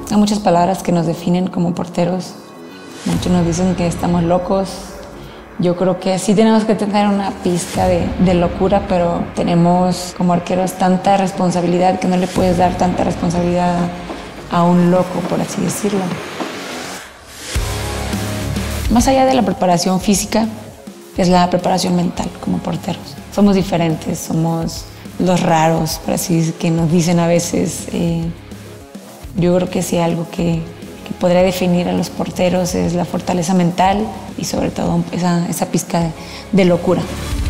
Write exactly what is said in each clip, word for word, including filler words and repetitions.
Hay muchas palabras que nos definen como porteros. Muchos nos dicen que estamos locos. Yo creo que sí tenemos que tener una pizca de, de locura, pero tenemos como arqueros tanta responsabilidad que no le puedes dar tanta responsabilidad a un loco, por así decirlo. Más allá de la preparación física, es la preparación mental como porteros. Somos diferentes, somos los raros, por así decir, que nos dicen a veces. Eh, yo creo que sí, algo que, que podría definir a los porteros es la fortaleza mental y sobre todo esa, esa pizca de, de locura.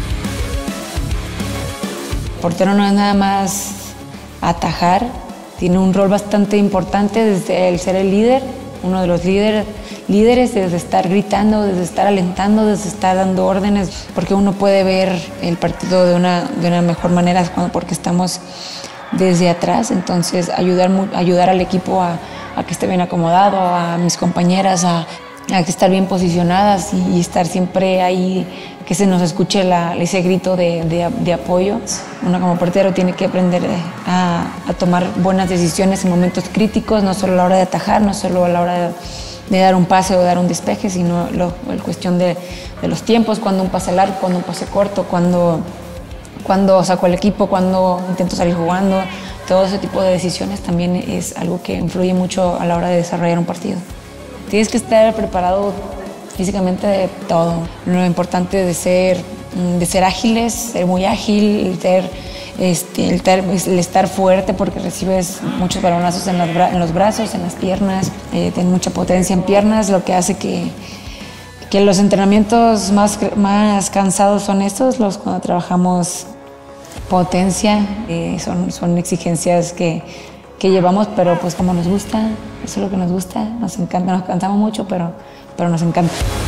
El portero no es nada más atajar, tiene un rol bastante importante desde el ser el líder, uno de los líderes, líderes desde estar gritando, desde estar alentando, desde estar dando órdenes, porque uno puede ver el partido de una, de una mejor manera cuando, porque estamos desde atrás. Entonces ayudar, ayudar al equipo a, a que esté bien acomodado, a mis compañeras a, a que estar bien posicionadas y, y estar siempre ahí, que se nos escuche la, ese grito de, de, de apoyo. Uno como portero tiene que aprender a, a tomar buenas decisiones en momentos críticos, no solo a la hora de atajar, no solo a la hora de, de dar un pase o dar un despeje, sino lo, la cuestión de, de los tiempos, cuando un pase largo, cuando un pase corto, cuando, cuando saco el equipo, cuando intento salir jugando. Todo ese tipo de decisiones también es algo que influye mucho a la hora de desarrollar un partido. Tienes que estar preparado físicamente de todo. Lo importante de ser, de ser ágiles, ser muy ágil, el, ser, este, el, ter, el estar fuerte porque recibes muchos balonazos en los, en los brazos, en las piernas, eh, tienes mucha potencia en piernas, lo que hace que, que los entrenamientos más, más cansados son estos, los cuando trabajamos potencia, eh, son, son exigencias que, que llevamos, pero pues como nos gusta, eso es lo que nos gusta, nos encanta, nos cansamos mucho, pero, pero nos encanta.